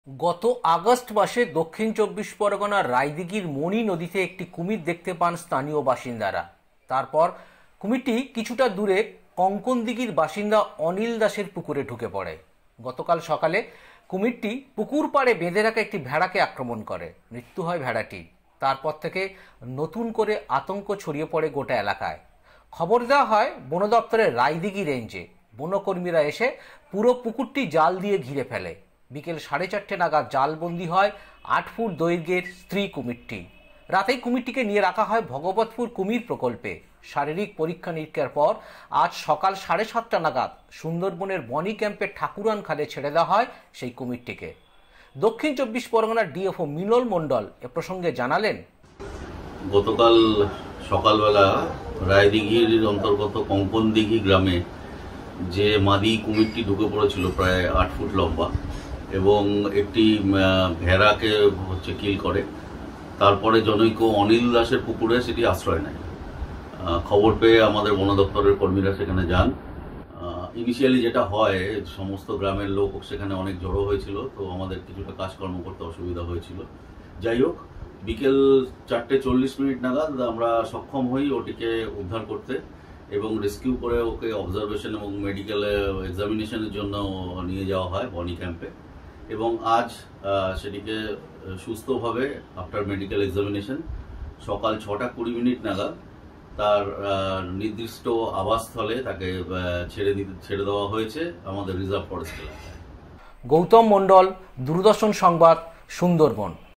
গত আগস্ট মাসে দক্ষিণ চব্বিশ পরগনার রায়দিঘির মণি নদীতে একটি কুমির দেখতে পান স্থানীয় বাসিন্দারা। তারপর কুমিরটি কিছুটা দূরে কঙ্কনদিঘির বাসিন্দা অনিল দাসের পুকুরে ঢুকে পড়ে। গতকাল সকালে কুমিরটি পুকুর পাড়ে বেঁধে রাখা একটি ভেড়াকে আক্রমণ করে, মৃত্যু হয় ভেড়াটি। তারপর থেকে নতুন করে আতঙ্ক ছড়িয়ে পড়ে গোটা এলাকায়। খবর দেওয়া হয় বন দপ্তরের রায়দিঘি রেঞ্জে। বনকর্মীরা এসে পুরো পুকুরটি জাল দিয়ে ঘিরে ফেলে। বিকেল 4:30 নাগাদ জালবন্দি হয় 8 ফুট দৈর্ঘ্যের স্ত্রী কুমিরটি। রাতেই কুমিরটিকে নিয়ে রাখা হয় ভগবতপুর কুমির প্রকল্পে। শারীরিক পরীক্ষা নিরীক্ষার পর আজ সকাল 7:30 নাগাদ সুন্দরবনের বনি ক্যাম্পের ঠাকুরান খালে ছেড়ে দেওয়া হয় সেই কুমিরটিকে। দক্ষিণ চব্বিশ পরগনার ডিএফও মিনল মণ্ডল এ প্রসঙ্গে জানালেন, গতকাল সকালবেলা রায়দিঘির অন্তর্গত কঙ্কনদিঘি গ্রামে যে মাদি কুমিরটি ঢুকে পড়েছিল প্রায় 8 ফুট লম্বা এবং একটি ভেড়াকে কিল করে। তারপরে জনৈক অনিল দাসের পুকুরে সেটি আশ্রয় নেয়। খবর পেয়ে আমাদের বন দপ্তরের কর্মীরা সেখানে যান। ইনিশিয়ালি যেটা হয়, সমস্ত গ্রামের লোক সেখানে অনেক জড়ো হয়েছিল, তো আমাদের কিছুটা কাজকর্ম করতে অসুবিধা হয়েছিল। যাই হোক, বিকেল 4:40 নাগাদ আমরা সক্ষম হই ওটিকে উদ্ধার করতে এবং রেস্কিউ করে ওকে অবজারভেশন এবং মেডিকেল এক্সামিনেশনের জন্য নিয়ে যাওয়া হয় বনি ক্যাম্পে। এবং আজ সেটিকে সুস্থভাবে আফটার মেডিকেল এক্সামিনেশন সকাল 6:20 নাগাদ তার নির্দিষ্ট আবাসস্থলে তাকে ছেড়ে দেওয়া হয়েছে আমাদের রিজার্ভ ফরেস্ট এলাকায়। গৌতম মণ্ডল, দূরদর্শন সংবাদ, সুন্দরবন।